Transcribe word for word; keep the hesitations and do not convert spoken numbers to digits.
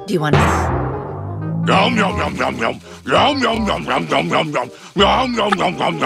Do you want to... Yum, yum, yum, yum, yum. Yum, yum, yum, yum, yum, yum, yum. Yum, yum, yum, yum, yum.